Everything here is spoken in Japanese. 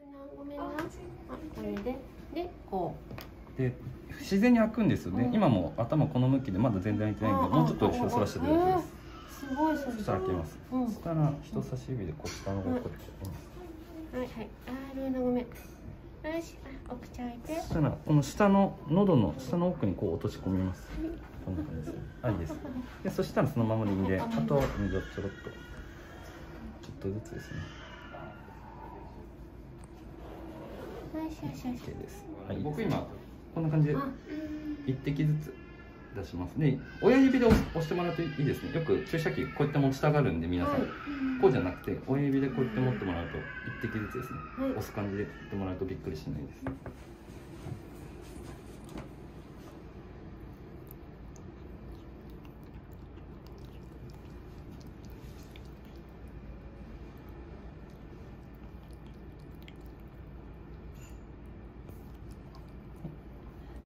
ごめんな。あ、これで、こう。で、自然に開くんですよね。今も頭この向きでまだ全然開いてないんで、もうちょっと後ろ反らしてください。 すごい、そしたら開けます。そしたら人差し指でこう下の方向こうやって。 はいはい。あ、ルーナごめん。よし、お口開いて。 そしたらこの下の喉の下の奥にこう落とし込みます。こんな感じです。はい、いいです。で、そしたらそのままでいいんで、あとは水をちょろっとちょっとずつですね。 よしよしよし。 OK です。はい、僕今こんな感じで一滴ずつ出します。で、親指で押してもらうといいですね。よく注射器こうやって持ちたがるんで皆さん、こうじゃなくて親指でこうやって持ってもらうと一滴ずつですね。押す感じでやってもらうとびっくりしないです。